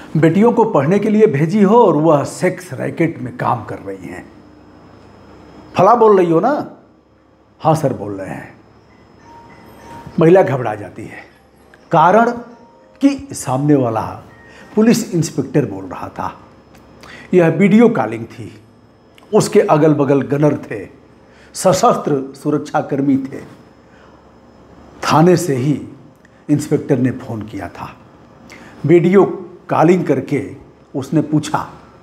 बेटियों को पढ़ने के लिए भेजी हो और वह सेक्स रैकेट में काम कर रही हैं। फला बोल रही हो ना? हाँ सर बोल रहे हैं। महिला घबरा जाती है, कारण कि सामने वाला पुलिस इंस्पेक्टर बोल रहा था। यह वीडियो कॉलिंग थी। उसके अगल बगल गनर थे, सशस्त्र सुरक्षाकर्मी थे। थाने से ही इंस्पेक्टर ने फ़ोन किया था। वीडियो कॉलिंग करके उसने पूछा,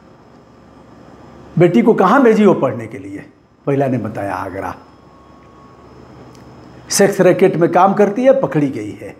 बेटी को कहाँ भेजी हो पढ़ने के लिए? महिला ने बताया, आगरा। सेक्स रैकेट में काम करती है, पकड़ी गई है।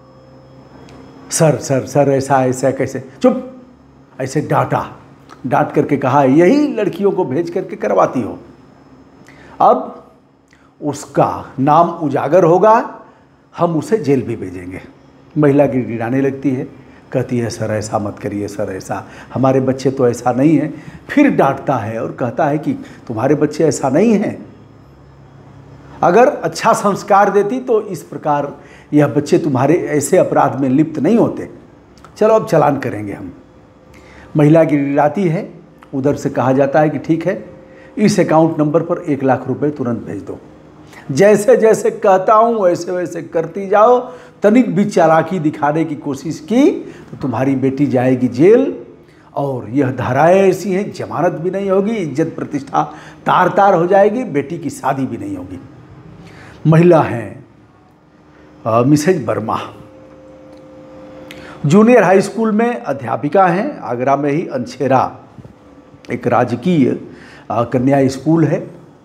सर सर सर ऐसा ऐसा कैसे? चुप! ऐसे डांट करके कहा, यही लड़कियों को भेज करके करवाती हो। अब उसका नाम उजागर होगा, हम उसे जेल भी भेजेंगे। महिला गिड़गिड़ाने लगती है, कहती है सर ऐसा मत करिए सर, ऐसा हमारे बच्चे तो ऐसा नहीं हैं। फिर डांटता है और कहता है कि तुम्हारे बच्चे ऐसा नहीं हैं। अगर अच्छा संस्कार देती तो इस प्रकार यह बच्चे तुम्हारे ऐसे अपराध में लिप्त नहीं होते। चलो अब चालान करेंगे हम। महिला गिड़गिड़ाती है। उधर से कहा जाता है कि ठीक है, इस अकाउंट नंबर पर 1 लाख रुपए तुरंत भेज दो। जैसे जैसे कहता हूँ वैसे वैसे करती जाओ। तनिक भी चालाकी दिखाने की कोशिश की तो तुम्हारी बेटी जाएगी जेल। और यह धाराएं ऐसी हैं, जमानत भी नहीं होगी, इज्जत प्रतिष्ठा तार तार हो जाएगी, बेटी की शादी भी नहीं होगी। महिला हैं Mrs Verma, junior high school में अध्यापिका हैं। आगरा में ही अनछेरा एक राजकीय कन्या स्कूल है।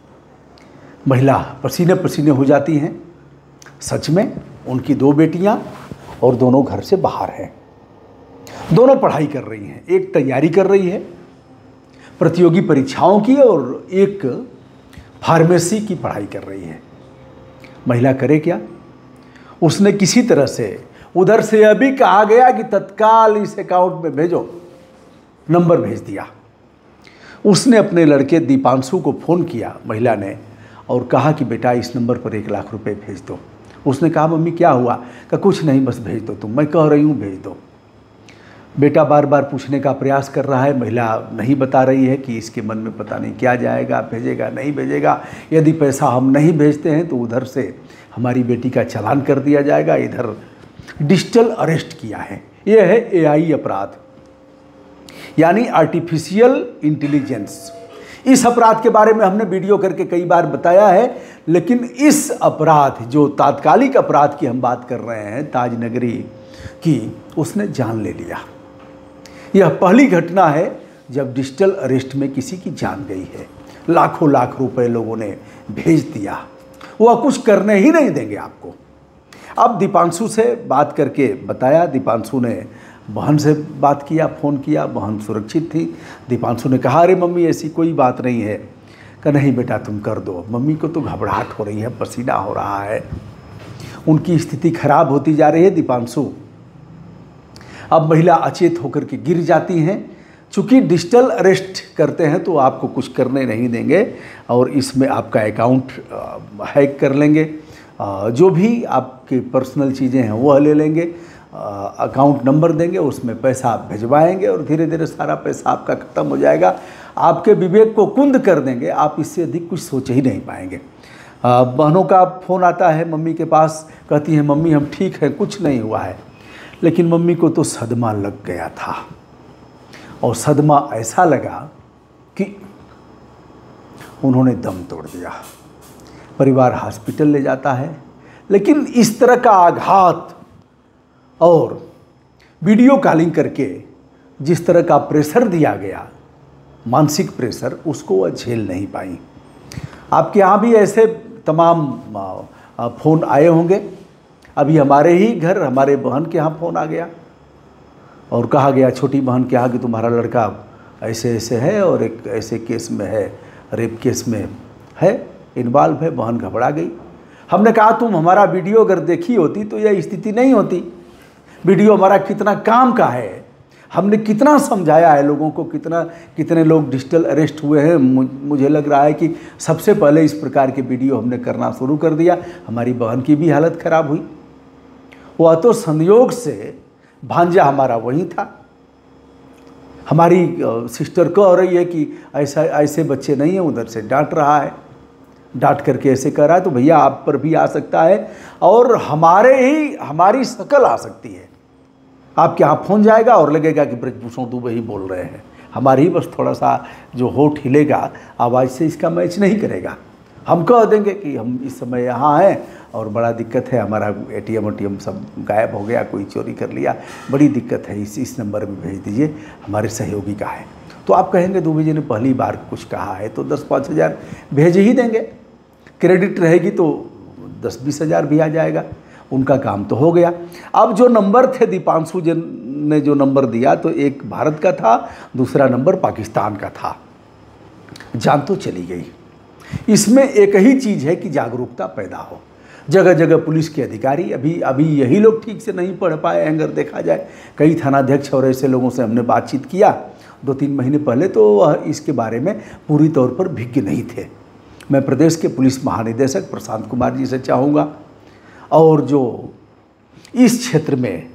महिला पसीने पसीने हो जाती हैं। सच में उनकी 2 बेटियां और दोनों घर से बाहर हैं। दोनों पढ़ाई कर रही हैं। एक तैयारी कर रही है प्रतियोगी परीक्षाओं की और एक फार्मेसी की पढ़ाई कर रही है। महिला करे क्या? उसने किसी तरह से उधर से अभी कहा गया कि तत्काल इस अकाउंट में भेजो, नंबर भेज दिया। उसने अपने लड़के दीपांशु को फ़ोन किया महिला ने और कहा कि बेटा इस नंबर पर 1 लाख रुपए भेज दो। उसने कहा मम्मी क्या हुआ? कहा कुछ नहीं, बस भेज दो तुम, मैं कह रही हूँ भेज दो। बेटा बार बार पूछने का प्रयास कर रहा है। महिला नहीं बता रही है कि इसके मन में पता नहीं क्या जाएगा, भेजेगा नहीं भेजेगा। यदि पैसा हम नहीं भेजते हैं तो उधर से हमारी बेटी का चालान कर दिया जाएगा। इधर डिजिटल अरेस्ट किया है। यह है AI अपराध, यानी आर्टिफिशियल इंटेलिजेंस। इस अपराध के बारे में हमने वीडियो करके कई बार बताया है, लेकिन इस अपराध जो तात्कालिक अपराध की हम बात कर रहे हैं ताजनगरी की, उसने जान ले लिया। यह पहली घटना है जब डिजिटल अरेस्ट में किसी की जान गई है। लाखों लाख रुपए लोगों ने भेज दिया, वह कुछ करने ही नहीं देंगे आपको। अब दीपांशु से बात करके बताया। दीपांशु ने बहन से बात किया, फ़ोन किया। बहन सुरक्षित थी। दीपांशु ने कहा, अरे मम्मी ऐसी कोई बात नहीं है। कहा नहीं बेटा तुम कर दो, मम्मी को तो घबराहट हो रही है, पसीना हो रहा है, उनकी स्थिति खराब होती जा रही है। दीपांशु अब महिला अचेत होकर के गिर जाती हैं। चूँकि डिजिटल अरेस्ट करते हैं तो आपको कुछ करने नहीं देंगे और इसमें आपका अकाउंट हैक कर लेंगे। जो भी आपकी पर्सनल चीज़ें हैं वह ले लेंगे, अकाउंट नंबर देंगे, उसमें पैसा आप भिजवाएंगे और धीरे धीरे सारा पैसा आपका ख़त्म हो जाएगा। आपके विवेक को कुंद कर देंगे, आप इससे अधिक कुछ सोच ही नहीं पाएंगे। बहनों का फ़ोन आता है मम्मी के पास, कहती हैं मम्मी हम ठीक हैं, कुछ नहीं हुआ है। लेकिन मम्मी को तो सदमा लग गया था और सदमा ऐसा लगा कि उन्होंने दम तोड़ दिया। परिवार हॉस्पिटल ले जाता है, लेकिन इस तरह का आघात और वीडियो कॉलिंग करके जिस तरह का प्रेशर दिया गया, मानसिक प्रेशर, उसको वह झेल नहीं पाई। आपके यहाँ भी ऐसे तमाम फ़ोन आए होंगे। अभी हमारे ही घर हमारे बहन के यहाँ फ़ोन आ गया और कहा गया छोटी बहन के यहाँ कि तुम्हारा लड़का ऐसे ऐसे है और एक ऐसे केस में है, रेप केस में है, इन्वॉल्व है। बहन घबरा गई। हमने कहा तुम हमारा वीडियो अगर देखी होती तो यह स्थिति नहीं होती। वीडियो हमारा कितना काम का है, हमने कितना समझाया है लोगों को, कितने लोग डिजिटल अरेस्ट हुए हैं। मुझे लग रहा है कि सबसे पहले इस प्रकार के वीडियो हमने करना शुरू कर दिया। हमारी बहन की भी हालत ख़राब हुई। वह तो संयोग से भांजा हमारा वही था। हमारी सिस्टर कह रही है कि ऐसा ऐसे बच्चे नहीं हैं, उधर से डांट रहा है, डांट करके ऐसे कर रहा है, तो भैया आप पर भी आ सकता है और हमारी शक्ल आ सकती है। आपके यहाँ फ़ोन जाएगा और लगेगा कि ब्रजभूषण दुबे ही बोल रहे हैं। हमारी बस थोड़ा सा जो होठ हिलेगा आवाज़ से इसका मैच नहीं करेगा। हम कह देंगे कि हम इस समय यहाँ हैं और बड़ा दिक्कत है, हमारा एटीएम सब गायब हो गया, कोई चोरी कर लिया, बड़ी दिक्कत है, इस नंबर में भेज दीजिए, हमारे सहयोगी का है। तो आप कहेंगे दुबे जी ने पहली बार कुछ कहा है तो 10-5 हज़ार भेज ही देंगे, क्रेडिट रहेगी तो 10-20 हज़ार भी आ जाएगा, उनका काम तो हो गया। अब जो नंबर थे दीपांशु जी ने जो नंबर दिया तो एक भारत का था, दूसरा नंबर पाकिस्तान का था। जान तो चली गई। इसमें एक ही चीज़ है कि जागरूकता पैदा हो। जगह जगह पुलिस के अधिकारी अभी यही लोग ठीक से नहीं पढ़ पाए हैं। अगर देखा जाए कई थानाध्यक्ष और ऐसे लोगों से हमने बातचीत किया 2-3 महीने पहले, तो वह इसके बारे में पूरी तौर पर विज्ञ नहीं थे। मैं प्रदेश के पुलिस महानिदेशक प्रशांत कुमार जी से चाहूँगा और जो इस क्षेत्र में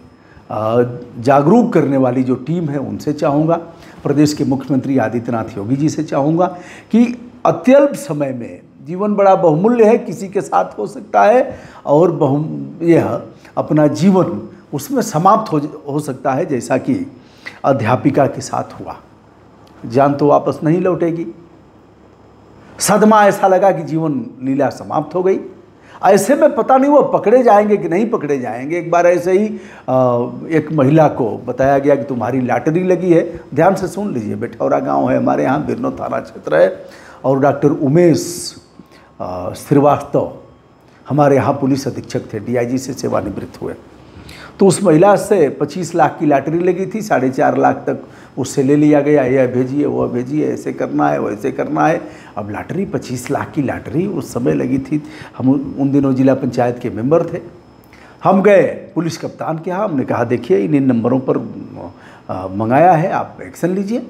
जागरूक करने वाली जो टीम है उनसे चाहूँगा, प्रदेश के मुख्यमंत्री आदित्यनाथ योगी जी से चाहूँगा कि अत्यल्प समय में जीवन बड़ा बहुमूल्य है, किसी के साथ हो सकता है और यह अपना जीवन उसमें समाप्त हो सकता है, जैसा कि अध्यापिका के साथ हुआ। जान तो वापस नहीं लौटेगी। सदमा ऐसा लगा कि जीवन लीला समाप्त हो गई। ऐसे में पता नहीं वो पकड़े जाएंगे कि नहीं पकड़े जाएंगे। एक बार ऐसे ही एक महिला को बताया गया कि तुम्हारी लॉटरी लगी है। ध्यान से सुन लीजिए, बेठौरा गांव है हमारे यहाँ, बिरनो थाना क्षेत्र है, और डॉक्टर उमेश श्रीवास्तव हमारे यहाँ पुलिस अधीक्षक थे, डीआईजी से सेवानिवृत्त हुए। तो उस महिला से 25 लाख की लॉटरी लगी थी, 4.5 लाख तक उससे ले लिया गया, यह भेजिए वो भेजिए, ऐसे करना है वैसे करना है। अब लॉटरी 25 लाख की लॉटरी उस समय लगी थी। हम उन दिनों जिला पंचायत के मेंबर थे। हम गए पुलिस कप्तान के यहाँ, हमने कहा देखिए इन नंबरों पर मंगाया है, आप एक्शन लीजिए।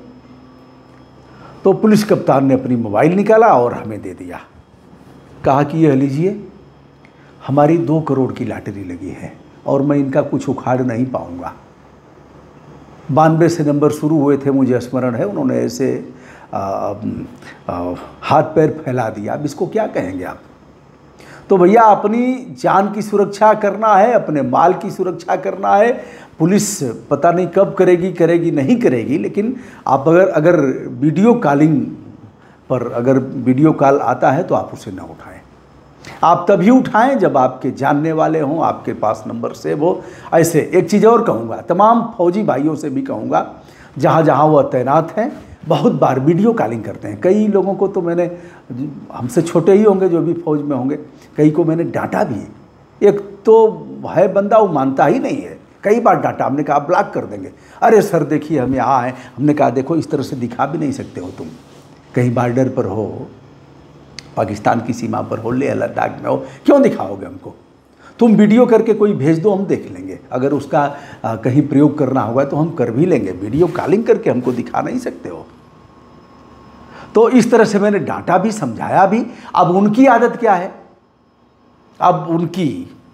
तो पुलिस कप्तान ने अपनी मोबाइल निकाला और हमें दे दिया, कहा कि यह लीजिए, हमारी 2 करोड़ की लॉटरी लगी है और मैं इनका कुछ उखाड़ नहीं पाऊंगा। 92 से नंबर शुरू हुए थे, मुझे स्मरण है। उन्होंने ऐसे हाथ पैर फैला दिया। अब इसको क्या कहेंगे आप? तो भैया अपनी जान की सुरक्षा करना है, अपने माल की सुरक्षा करना है। पुलिस पता नहीं कब करेगी नहीं करेगी, लेकिन आप अगर वीडियो कॉलिंग पर अगर वीडियो कॉल आता है तो आप उसे ना उठाएं। आप तभी उठाएं जब आपके जानने वाले हों, आपके पास नंबर सेव हो। ऐसे एक चीज़ और कहूँगा, तमाम फौजी भाइयों से भी कहूँगा, जहाँ जहाँ वह तैनात हैं बहुत बार वीडियो कॉलिंग करते हैं। कई लोगों को तो मैंने, हमसे छोटे ही होंगे जो भी फौज में होंगे, कई को मैंने डांटा भी। एक तो है बंदा वो मानता ही नहीं है, कई बार डांटा। हमने कहा ब्लॉक कर देंगे। अरे सर देखिए हम यहाँ हैं। हमने कहा देखो इस तरह से दिखा भी नहीं सकते हो तुम, कहीं बॉर्डर पर हो, पाकिस्तान की सीमा पर हो, लेह लद्दाख में हो, क्यों दिखाओगे हमको? तुम वीडियो करके कोई भेज दो, हम देख लेंगे। अगर उसका कहीं प्रयोग करना होगा तो हम कर भी लेंगे। वीडियो कॉलिंग करके हमको दिखा नहीं सकते हो। तो इस तरह से मैंने डांटा भी, समझाया भी। अब उनकी आदत क्या है? अब उनकी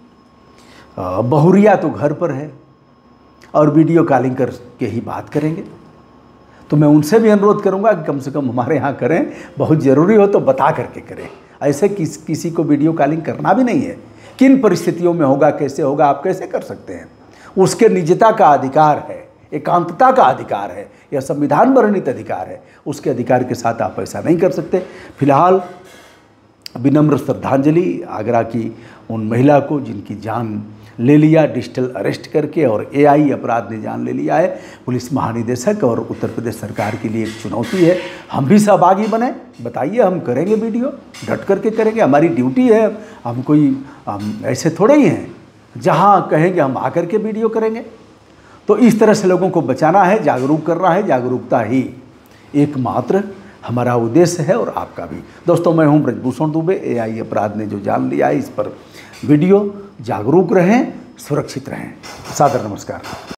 बहुरिया तो घर पर है और वीडियो कॉलिंग करके ही बात करेंगे। तो मैं उनसे भी अनुरोध करूंगा कि कम से कम हमारे यहाँ करें, बहुत ज़रूरी हो तो बता करके करें। ऐसे किसी को वीडियो कॉलिंग करना भी नहीं है। किन परिस्थितियों में होगा, कैसे होगा, आप कैसे कर सकते हैं? उसके निजता का अधिकार है, एकांतता का अधिकार है, यह संविधान वर्णित अधिकार है। उसके अधिकार के साथ आप ऐसा नहीं कर सकते। फिलहाल विनम्र श्रद्धांजलि आगरा की उन महिला को जिनकी जान ले लिया डिजिटल अरेस्ट करके, और एआई अपराध ने जान ले लिया है। पुलिस महानिदेशक और उत्तर प्रदेश सरकार के लिए एक चुनौती है। हम भी सहभागी बने, बताइए, हम करेंगे वीडियो, डट करके करेंगे, हमारी ड्यूटी है। हम ऐसे थोड़े ही हैं, जहाँ कहेंगे हम आकर के वीडियो करेंगे। तो इस तरह से लोगों को बचाना है, जागरूक करना है। जागरूकता ही एकमात्र हमारा उद्देश्य है और आपका भी। दोस्तों मैं हूं ब्रजभूषण दुबे। एआई अपराध ने जो जान लिया है, इस पर वीडियो, जागरूक रहें, सुरक्षित रहें। सादर नमस्कार।